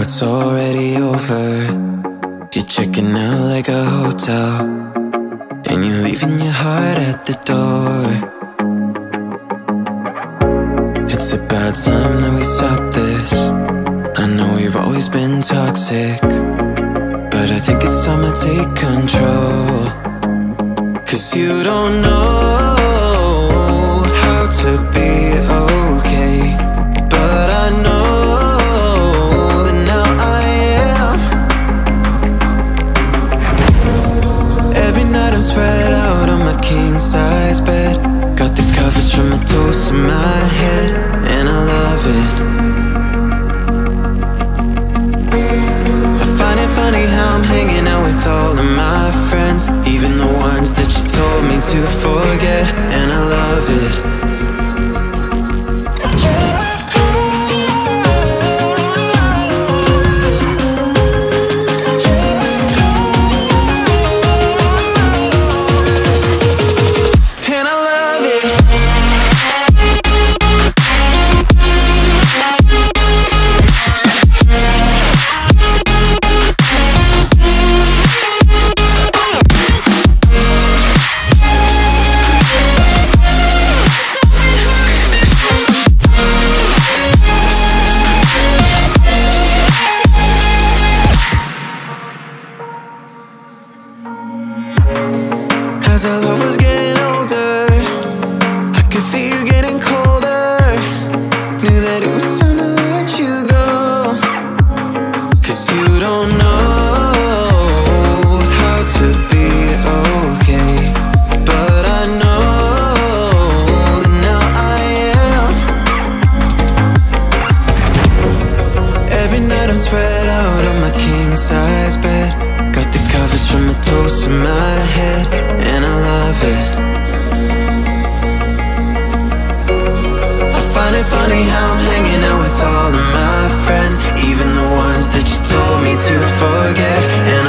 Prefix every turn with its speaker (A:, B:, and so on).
A: it's already over. You're checking out like a hotel, and you're leaving your heart at the door. It's about time that we stop this. I know we've always been toxic, but I think it's time to take control. 'Cause you don't know how to be okay, but I know that now I am. Every night I'm spread out on my king-size bed, got the covers from my toes to my head, and I love it. I find it funny how I'm hanging out with all of my friends, even the ones that you told me to forget, and I love it. As our love was getting older, I could feel you getting colder. Knew that it was time to let you go. 'Cause you don't know how to be okay, but I know that now I am. Every night I'm spread out on my king-size bed, got the covers from my toes to my head, and I love it. I find it funny how I'm hanging out with all of my friends, even the ones that you told me to forget, and